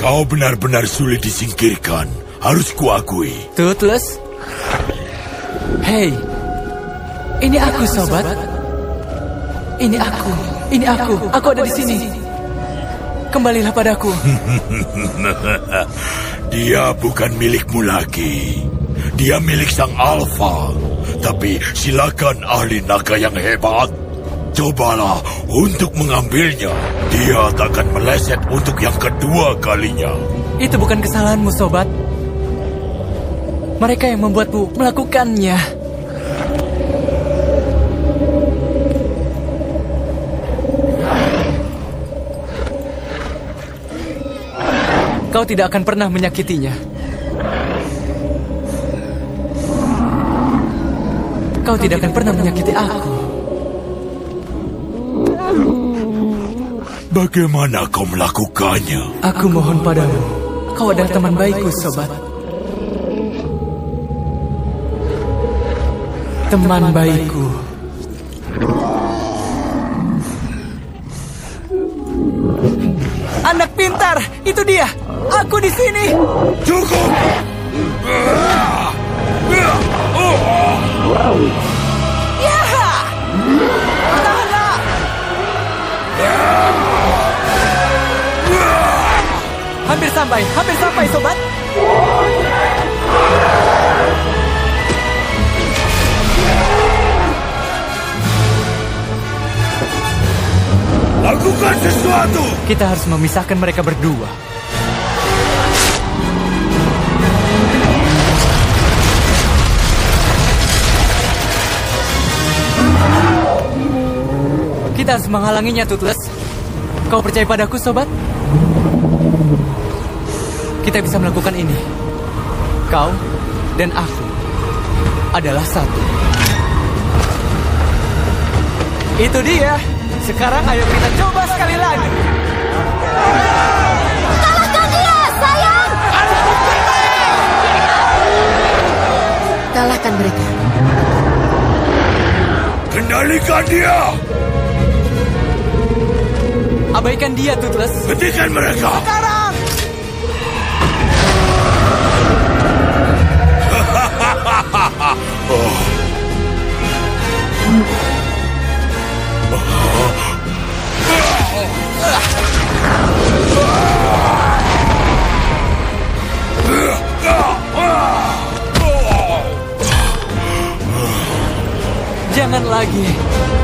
Kau benar-benar sulit disingkirkan. Harus kuakui. Toothless? Hei, ini aku, sobat. Ini aku. Aku ada di sini. Kembalilah padaku. Dia bukan milikmu lagi. Dia milik sang Alpha. Tapi silakan ahli naga yang hebat. Cobalah untuk mengambilnya. Dia takkan meleset untuk yang kedua kalinya. Itu bukan kesalahanmu, sobat. Mereka yang membuatmu melakukannya. Kau tidak akan pernah menyakitinya. Kau tidak akan pernah menyakiti aku. Bagaimana kau melakukannya? Aku mohon padamu. Kau adalah teman baikku, sobat. Teman baikku. Anak pintar, itu dia. Aku di sini. Cukup. Ya! Tahanlah. Hampir sampai, sobat. Lakukan sesuatu. Kita harus memisahkan mereka berdua. Kita harus menghalanginya, Toothless. Kau percaya padaku, sobat? Kita bisa melakukan ini. Kau dan aku adalah satu. Itu dia. Sekarang ayo kita coba sekali lagi. Kalahkan dia, sayang! Kalahkan mereka. Kendalikan dia. Abaikan dia, Toothless. Hentikan mereka. Sekarang! Jangan lagi.